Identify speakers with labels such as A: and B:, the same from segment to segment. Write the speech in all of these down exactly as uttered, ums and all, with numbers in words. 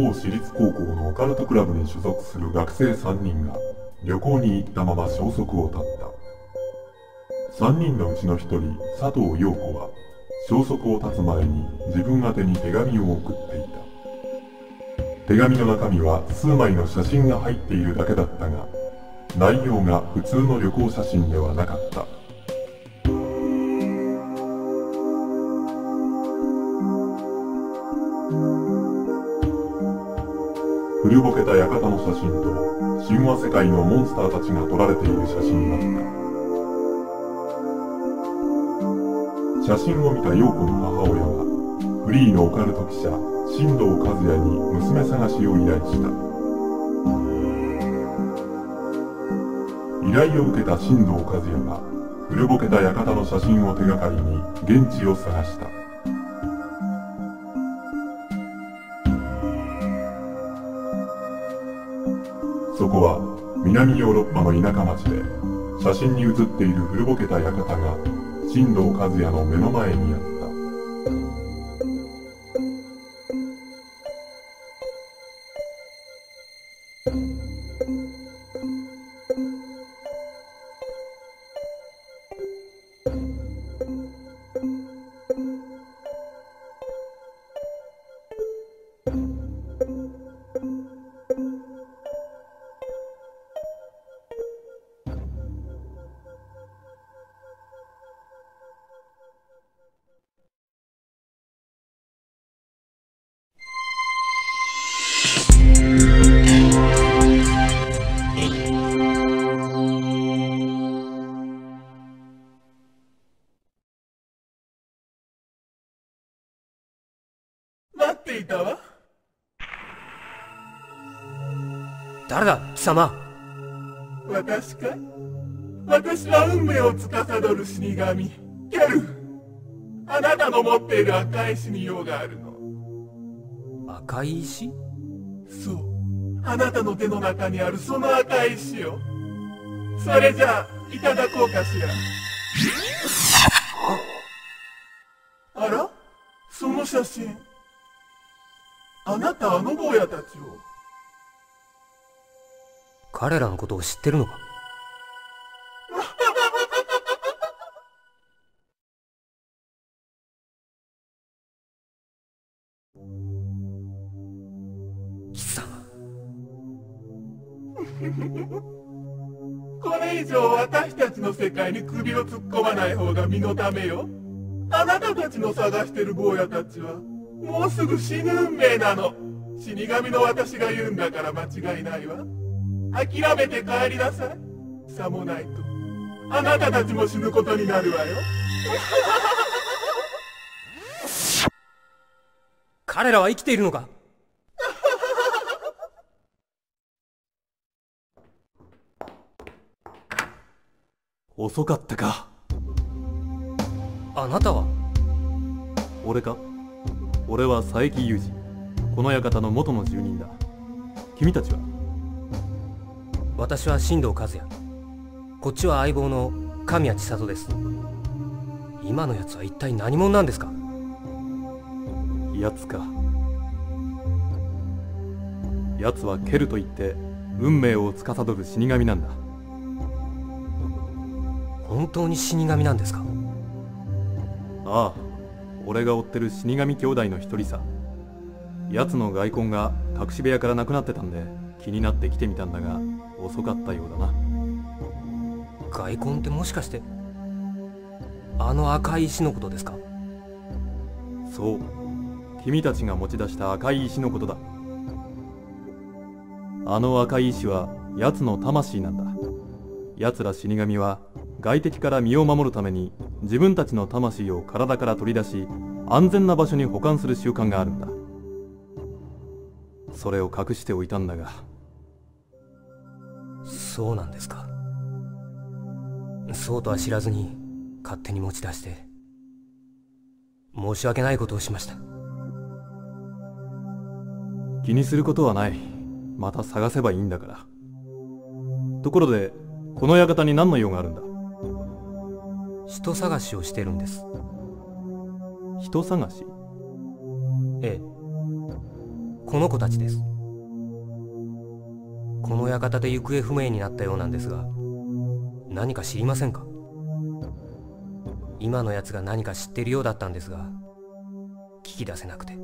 A: 某私立高校のオカルトクラブに所属する学生さんにんが旅行に行ったまま消息を絶った。さんにんのうちのひとり、佐藤陽子は消息を絶つ前に自分宛てに手紙を送っていた。手紙の中身は数枚の写真が入っているだけだったが、内容が普通の旅行写真ではなかった。古ぼけた館の写真と神話世界のモンスターたちが撮られている写真だった。写真を見た陽子の母親はフリーのオカルト記者新藤和也に娘探しを依頼した。依頼を受けた新藤和也は古ぼけた館の写真を手がかりに現地を探した。そこは南ヨーロッパの田舎町で、写真に写っている古ぼけた館が新藤和也の目の前にあった。
B: 待っていたわ。
C: 誰だ貴様。
B: 私かい？私は運命を司る死神キャル。あなたの持っている赤い石に用があるの。
C: 赤い石？
B: そう、あなたの手の中にあるその赤い石よ。それじゃあいただこうかしら。あら、その写真、あなたあの坊やたちを。
C: 彼らのことを知ってるのか？貴様。
B: これ以上私たちの世界に首を突っ込まない方が身のためよ。あなたたちの探してる坊やたちはもうすぐ死ぬ運命なの。死神の私が言うんだから間違いないわ。諦めて帰りなさい。さもないとあなたたちも死ぬことになるわよ。
C: 彼らは生きているのか？
D: 遅かったか。
C: あなたは？
D: 俺か？俺は佐伯裕二、この館の元の住人だ。君たちは？
C: 私は新藤和也。こっちは相棒の神谷千里です。今のやつは一体何者なんですか？
D: やつか。やつはケルといって運命を司る死神なんだ。
C: 本当に死神なんですか？
D: ああ、俺が追ってる死神兄弟の一人さ。奴の外根が隠し部屋からなくなってたんで気になって来てみたんだが遅かったようだな。
C: 外根ってもしかしてあの赤い石のことですか？
D: そう、君たちが持ち出した赤い石のことだ。あの赤い石は奴の魂なんだ。奴ら死神は外敵から身を守るために自分たちの魂を体から取り出し安全な場所に保管する習慣があるんだ。それを隠しておいたんだが。
C: そうなんですか。そうとは知らずに勝手に持ち出して申し訳ないことをしました。
D: 気にすることはない。また探せばいいんだから。ところでこの館に何の用があるんだ？
C: 人探しをしてるんです。
D: 人探し？
C: ええ。 この子たちです。この館で行方不明になったようなんですが、何か知りませんか？今のやつが何か知ってるようだったんですが、聞き出せなくて。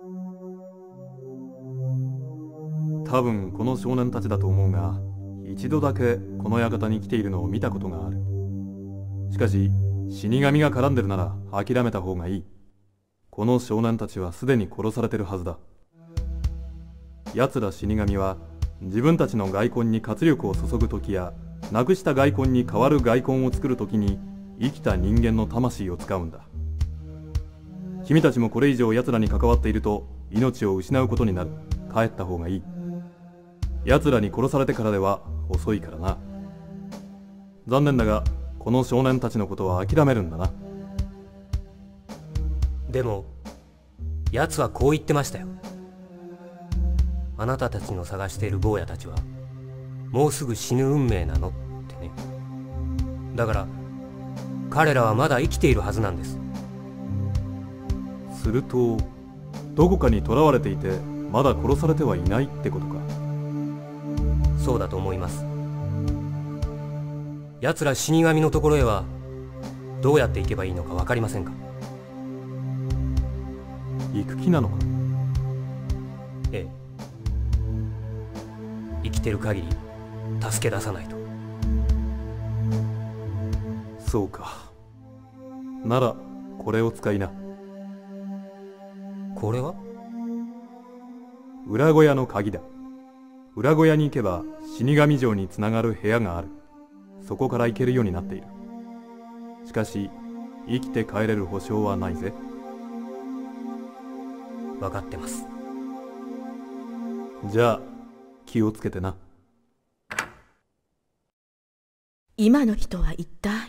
D: 多分この少年たちだと思うが、一度だけこの館に来ているのを見たことがある。しかし死神が絡んでるなら諦めた方がいい。この少年たちはすでに殺されてるはずだ。奴ら死神は自分たちの骸魂に活力を注ぐ時や、なくした骸魂に代わる骸魂を作る時に生きた人間の魂を使うんだ。君たちもこれ以上奴らに関わっていると命を失うことになる。帰った方がいい。奴らに殺されてからでは遅いからな。残念だがこの少年たちのことは諦めるんだな。
C: でも奴はこう言ってましたよ。あなたたちの探している坊やたちはもうすぐ死ぬ運命なのってね。だから彼らはまだ生きているはずなんです。
D: するとどこかに囚われていてまだ殺されてはいないってことか。
C: そうだと思います。奴ら死神のところへはどうやって行けばいいのか分かりませんか？
D: 行く気なのか？
C: ええ。生きてる限り助け出さないと。
D: そうか。ならこれを使いな。
C: これは？
D: 裏小屋の鍵だ。裏小屋に行けば死神城につながる部屋がある。そこから行けるようになっている。しかし生きて帰れる保証はないぜ。
C: 分かってます。
D: じゃあ気をつけてな。
E: 今の人は一体？